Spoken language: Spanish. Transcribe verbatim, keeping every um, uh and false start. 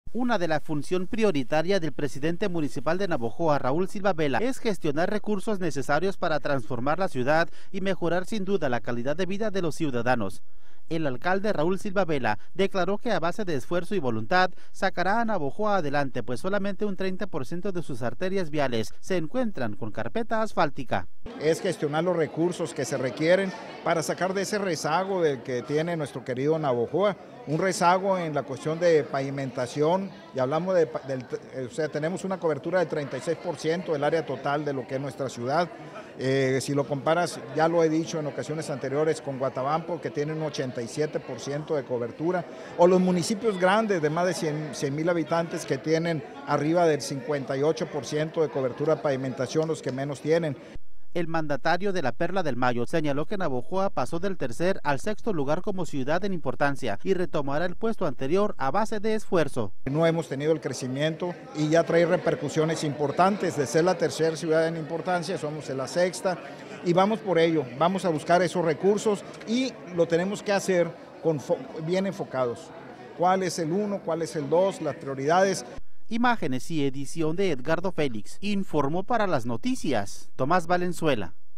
Una de las funciones prioritarias del presidente municipal de Navojoa, Raúl Silva Vela, es gestionar recursos necesarios para transformar la ciudad y mejorar sin duda la calidad de vida de los ciudadanos. El alcalde Raúl Silva Vela declaró que a base de esfuerzo y voluntad sacará a Navojoa adelante, pues solamente un treinta por ciento de sus arterias viales se encuentran con carpeta asfáltica. Es gestionar los recursos que se requieren para sacar de ese rezago del que tiene nuestro querido Navojoa, un rezago en la cuestión de pavimentación, y hablamos de, del, o sea, tenemos una cobertura del treinta y seis por ciento del área total de lo que es nuestra ciudad. Eh, si lo comparas, ya lo he dicho en ocasiones anteriores, con Guatabampo, que tiene un ochenta y siete por ciento de cobertura, o los municipios grandes de más de cien mil habitantes que tienen arriba del cincuenta y ocho por ciento de cobertura de pavimentación, los que menos tienen. El mandatario de la Perla del Mayo señaló que Navojoa pasó del tercer al sexto lugar como ciudad en importancia y retomará el puesto anterior a base de esfuerzo. No hemos tenido el crecimiento y ya trae repercusiones importantes. De ser la tercera ciudad en importancia, somos en la sexta y vamos por ello. Vamos a buscar esos recursos y lo tenemos que hacer con bien enfocados. ¿Cuál es el uno? ¿Cuál es el dos? Las prioridades. Imágenes y edición de Edgardo Félix. Informó para las noticias Tomás Valenzuela.